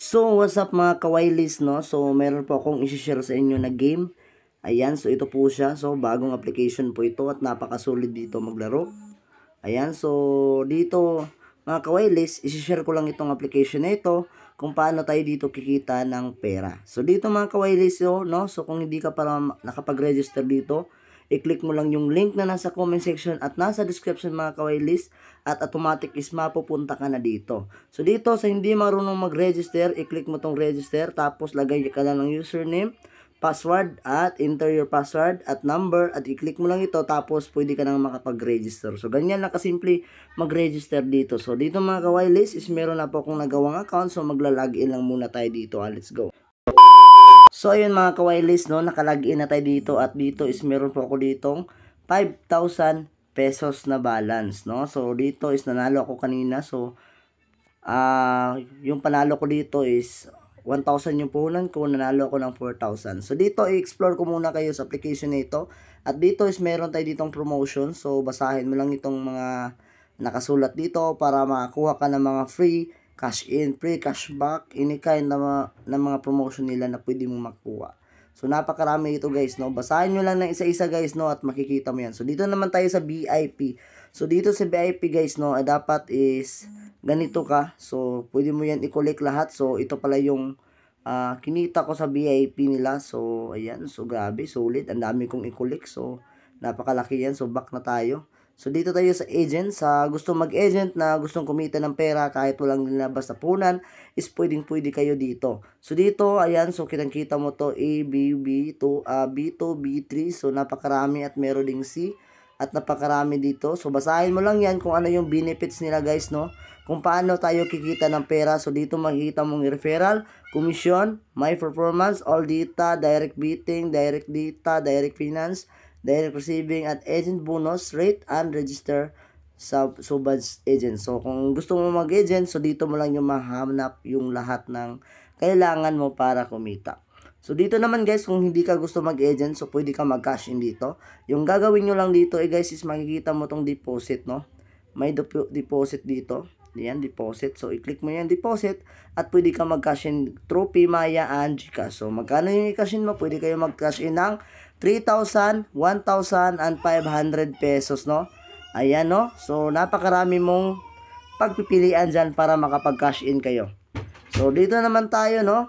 So, what's up mga kawailis, no? So, meron po akong isi-share sa inyo na game. Ayan, so ito po siya. So, bagong application po ito at napakasulit dito maglaro. Ayan, so dito mga kawailis, isi-share ko lang itong application na ito kung paano tayo dito kikita ng pera. So, dito mga kawailis, no? So, kung hindi ka pa nakapag-register dito, i-click mo lang yung link na nasa comment section at nasa description mga kawailis at automatic is mapupunta ka na dito. So dito sa hindi marunong mag-register, i-click mo tong register tapos lagay ka lang ng username, password at enter your password at number at i-click mo lang ito tapos pwede ka nang makapag-register. So ganyan lang kasimple mag-register dito. So dito mga kawailis is meron na po akong nagawang account so magla-login lang muna tayo dito. Let's go. So ayun mga kawailis, no, nakalagin na tayo dito at dito is meron po ako ditong 5,000 pesos na balance, no. So dito is nanalo ako kanina. So yung panalo ko dito is 1,000 yung puhunan ko, nanalo ako ng 4,000. So dito i-explore ko muna kayo sa application na ito. At dito is meron tayo ditong promotion. So basahin mo lang itong mga nakasulat dito para makakuha ka ng mga free cash in, free cashback, any kind na mga promotion nila na pwede mong makuha. So napakarami ito guys, no. Basahin nyo lang ng isa-isa guys, no, at makikita mo yan. So dito naman tayo sa VIP. So dito sa VIP guys, no, dapat is ganito ka. So pwede mo yan i-collect lahat. So ito pala yung kinita ko sa VIP nila. So ayan, so grabe, solid. Ang dami kong i-collect. So napakalaki yan. So back na tayo. So dito tayo sa agent, sa gusto mag-agent na gustong kumita ng pera kahit walang nilabas na punan, is pwede kayo dito. So dito, ayan, so kitang-kita mo to A, B, B2, B2, B3, so napakarami at meron ding C at napakarami dito. So basahin mo lang yan kung ano yung benefits nila guys, no? Kung paano tayo kikita ng pera. So dito makikita mong referral, commission, my performance, all data, direct bidding, direct data, direct finance, direct receiving at agent bonus rate and register sa Subas agent. So kung gusto mo mag-agent, so dito mo lang yung mahanap yung lahat ng kailangan mo para kumita. So dito naman guys, kung hindi ka gusto mag-agent, so pwede ka mag-cash in dito. Yung gagawin nyo lang dito guys is makikita mo tong deposit, no? May deposit dito. Yan, deposit. So i-click mo yan deposit at pwede ka mag-cash in through Paymaya and GCash. So magkano yung i-cash in mo? Pwede kayo mag-cash in ng 3,000, 1,000, and 500 pesos, no? Ayan, no? So, napakarami mong pagpipilian dyan para makapag-cash in kayo. So, dito naman tayo, no?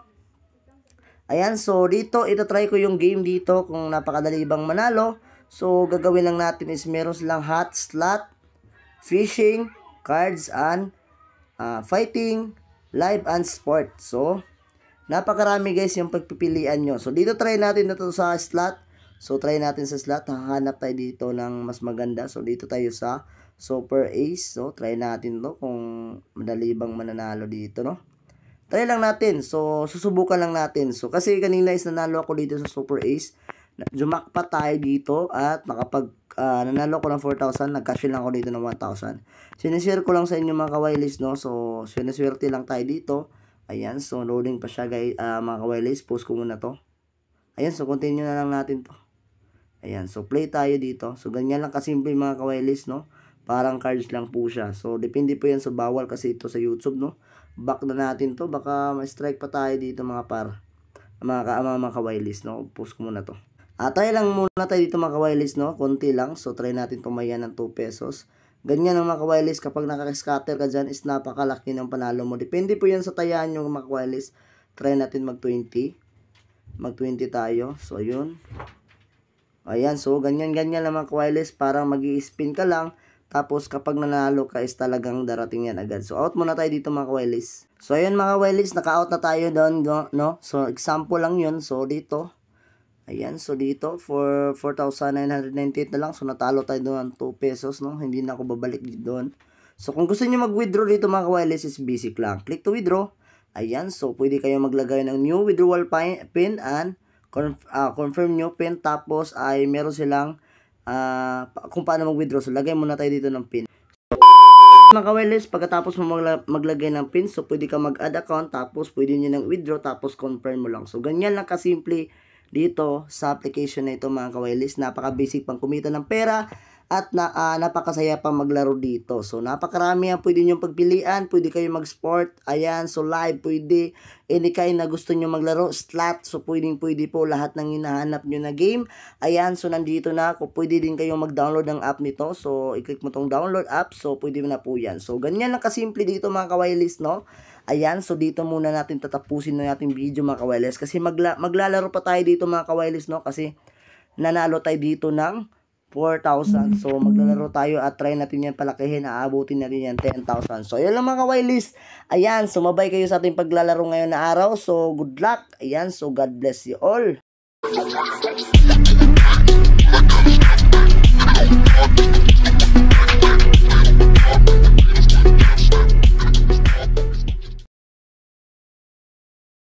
Ayan, so, dito, itatry ko yung game dito kung napakadali bang manalo. So, gagawin lang natin is meron silang hot, slot, fishing, cards, and fighting, live, and sport. So, napakarami guys yung pagpipilian nyo. So, dito try natin na to sa slot. So, try natin sa slot. Hahanap tayo dito ng mas maganda. So, dito tayo sa Super Ace. So, try natin to kung madali bang mananalo dito, no? Try lang natin. So, susubukan lang natin. So, kasi kanina is nanalo ako dito sa Super Ace. Jumakpa tayo dito at nanalo ko ng 4,000. Nag-cash lang ako dito ng 1,000. Sinishare ko lang sa inyo mga kawailis, no? So, sineswerte lang tayo dito. Ayan. So, loading pa siya guys, mga kawailis. Post ko muna to. Ayan. So, continue na lang natin to. Ayan, so play tayo dito. So ganyan lang kasimple mga kawailis, no? Parang cards lang po siya. So depende po yan sa bawal kasi ito sa YouTube, no? Back na natin to. Baka ma-strike pa tayo dito mga mga kawailis, no? Post ko muna to. Try lang muna tayo dito mga kawailis, no? Konti lang. So try natin tumayan ng 2 pesos. Ganyan ang mga kawailis. Kapag nakaka-scatter ka dyan is napakalaki ng panalo mo. Depende po yan sa tayaan nyo mga kawailis. Try natin mag-20. Mag-20 tayo. So yun. Ayan, so ganyan-ganyan lang mga kawailis, parang mag-i-spin ka lang, tapos kapag nanalo ka is talagang darating yan agad. So out muna tayo dito mga kawailis. So ayun mga kawailis, naka-out na tayo doon, no? So example lang yun, so dito. Ayan, so dito, for 4,998 na lang, so natalo tayo doon 2 pesos, no? Hindi na ako babalik dito doon. So kung gusto niyo mag-withdraw dito mga kawailis is basic lang. Click to withdraw. Ayan, so pwede kayo maglagay ng new withdrawal pin and confirm nyo pin, tapos ay meron silang kung paano mag-withdraw. So lagay muna tayo dito ng pin. Mga kawailis, pagkatapos mo maglagay ng pin, so pwede ka mag-add account, tapos pwede nyo nang withdraw, tapos confirm mo lang. So ganyan lang kasimple dito sa application na ito mga kawailis. Napaka basic pang kumita ng pera at napakasaya pa maglaro dito. So napakarami ang pwede nyo pagpilian, pwede kayo mag-sport, ayan, so live pwede, any kind na gusto nyo maglaro, slot, so pwede po lahat ng hinahanap nyo na game. Ayan, so nandito na ako, pwede din kayong mag-download ng app nito, so i-click mo tong download app, so pwede na po yan. So ganyan lang kasimple dito mga ka-wireless, no? Ayan, so dito muna natin tatapusin na natin video mga ka-wireless, kasi maglalaro pa tayo dito mga ka-wireless, no? Kasi nanalo tayo dito ng 4,000. So, maglalaro tayo at try natin yan palakihin. Aabutin natin yan 10,000. So, ayan lang mga ka-wireless. Ayan, sumabay kayo sa ating paglalaro ngayon na araw. So, good luck. Ayan, so God bless you all.